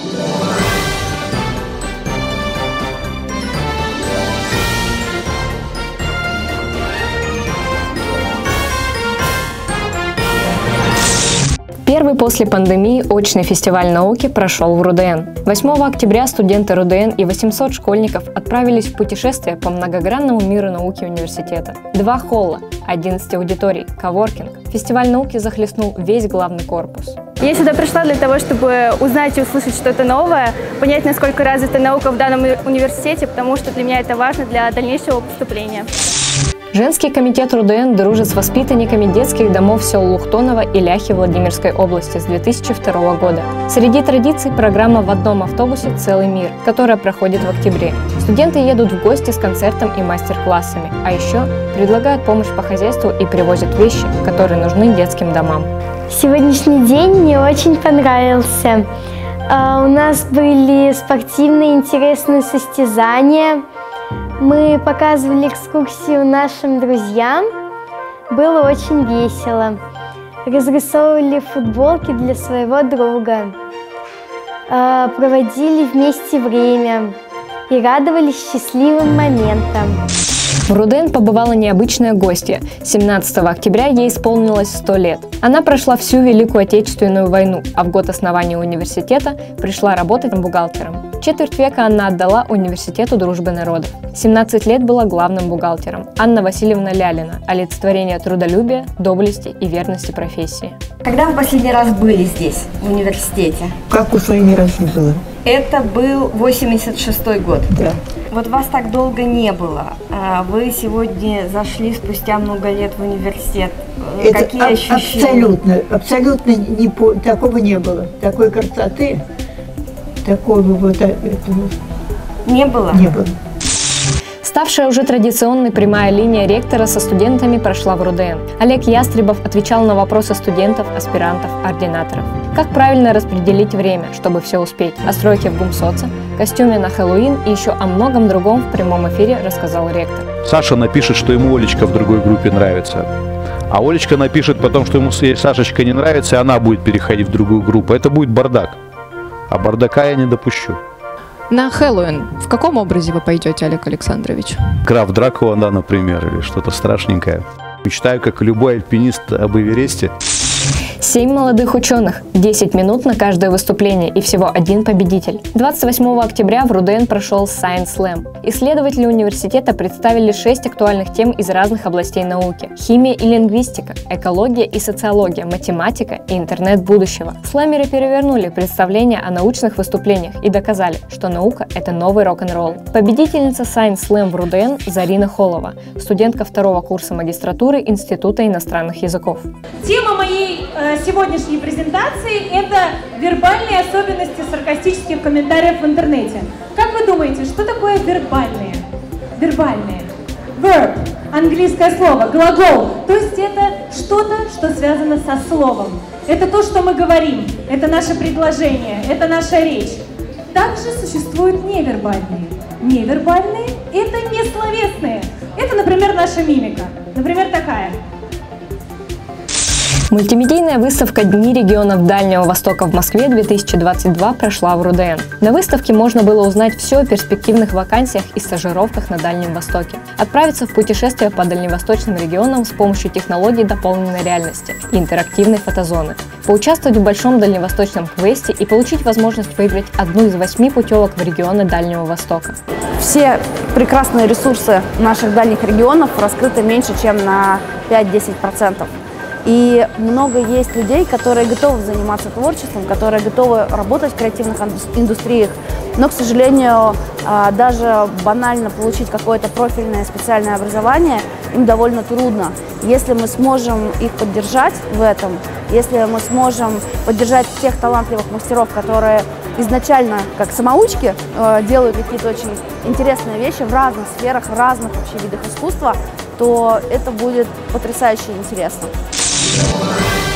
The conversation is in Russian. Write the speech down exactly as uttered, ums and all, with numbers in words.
Первый после пандемии очный фестиваль науки прошел в РУДН. восьмого октября студенты РУДН и восемьсот школьников отправились в путешествие по многогранному миру науки университета. Два холла, одиннадцать аудиторий, коворкинг. Фестиваль науки захлестнул весь главный корпус. Я сюда пришла для того, чтобы узнать и услышать что-то новое, понять, насколько развита наука в данном университете, потому что для меня это важно для дальнейшего поступления. Женский комитет РУДН дружит с воспитанниками детских домов сел Лухтоново и Ляхи Владимирской области с две тысячи второго года. Среди традиций программа «В одном автобусе целый мир», которая проходит в октябре. Студенты едут в гости с концертом и мастер-классами, а еще предлагают помощь по хозяйству и привозят вещи, которые нужны детским домам. Сегодняшний день мне очень понравился. У нас были спортивные интересные состязания. Мы показывали экскурсию нашим друзьям. Было очень весело. Разрисовывали футболки для своего друга. Проводили вместе время и радовались счастливым моментам. В РУДН побывала необычная гостья. семнадцатого октября ей исполнилось сто лет. Она прошла всю Великую Отечественную войну, а в год основания университета пришла работать бухгалтером. Четверть века она отдала Университету дружбы народов. семнадцать лет была главным бухгалтером. Анна Васильевна Лялина – олицетворение трудолюбия, доблести и верности профессии. Когда вы последний раз были здесь, в университете? Как последний раз не было? Это был восемьдесят шестой год. Да. Вот вас так долго не было. Вы сегодня зашли спустя много лет в университет. Это Какие а- ощущения? Абсолютно, абсолютно не по, такого не было. Такой красоты, такого вот этого Не было? не было. Ставшая уже традиционной прямая линия ректора со студентами прошла в РУДН. Олег Ястребов отвечал на вопросы студентов, аспирантов, ординаторов. Как правильно распределить время, чтобы все успеть? О стройке в ГУМСОЦе, костюме на Хэллоуин и еще о многом другом в прямом эфире рассказал ректор. Саша напишет, что ему Олечка в другой группе нравится. А Олечка напишет потом, что ему Сашечка не нравится, и она будет переходить в другую группу. Это будет бардак. А бардака я не допущу. На Хэллоуин в каком образе вы пойдете, Олег Александрович? Граф Дракула, да, например, или что-то страшненькое. Мечтаю, как и любой альпинист, об Эвересте. Семь молодых ученых, десять минут на каждое выступление и всего один победитель. двадцать восьмого октября в РУДН прошел Science Slam. Исследователи университета представили шесть актуальных тем из разных областей науки. Химия и лингвистика, экология и социология, математика и интернет будущего. Сламеры перевернули представления о научных выступлениях и доказали, что наука – это новый рок-н-ролл. Победительница Science Slam в РУДН Зарина Холова, студентка второго курса магистратуры Института иностранных языков. Тема моей э, сегодняшней презентации – это вербальные особенности саркастических комментариев в интернете. Как вы думаете, что такое вербальные? Вербальные. Verb – английское слово, глагол. То есть это что-то, что связано со словом. Это то, что мы говорим, это наше предложение, это наша речь. Также существуют невербальные. Невербальные – это не словесные. Это, например, наша мимика. Например, такая. Мультимедийная выставка «Дни регионов Дальнего Востока» в Москве две тысячи двадцать два прошла в РУДН. На выставке можно было узнать все о перспективных вакансиях и стажировках на Дальнем Востоке, отправиться в путешествие по дальневосточным регионам с помощью технологий дополненной реальности и интерактивной фотозоны, поучаствовать в большом дальневосточном квесте и получить возможность выиграть одну из восьми путевок в регионы Дальнего Востока. Все прекрасные ресурсы наших дальних регионов раскрыты меньше, чем на пять-десять процентов. И много есть людей, которые готовы заниматься творчеством, которые готовы работать в креативных индустриях. Но, к сожалению, даже банально получить какое-то профильное специальное образование им довольно трудно. Если мы сможем их поддержать в этом, если мы сможем поддержать тех талантливых мастеров, которые изначально, как самоучки, делают какие-то очень интересные вещи в разных сферах, в разных вообще видах искусства, то это будет потрясающе интересно.